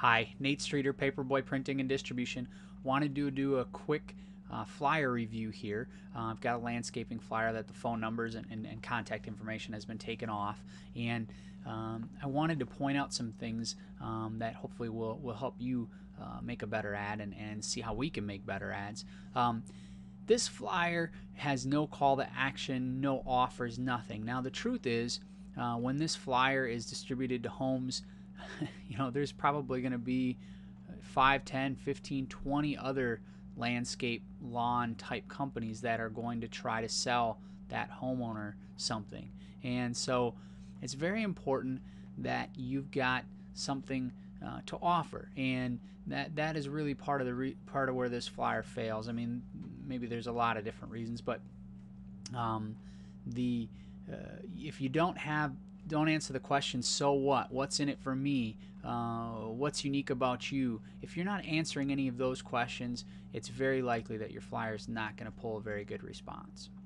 Hi, Nate Streeter, Paperboy Printing and Distribution. Wanted to do a quick flyer review here. I've got a landscaping flyer that the phone numbers and contact information has been taken off, and I wanted to point out some things that hopefully will help you make a better ad and see how we can make better ads. This flyer has no call to action, no offers, nothing. Now the truth is, when this flyer is distributed to homes, there's probably going to be 5, 10, 15, 20 other landscape lawn type companies that are going to try to sell that homeowner something. And so it's very important that you've got something to offer, and that is really part of part of where this flyer fails. I mean, maybe there's a lot of different reasons, but the if you don't answer the question, so what's in it for me, what's unique about you, if you're not answering any of those questions, it's very likely that your flyer is not going to pull a very good response.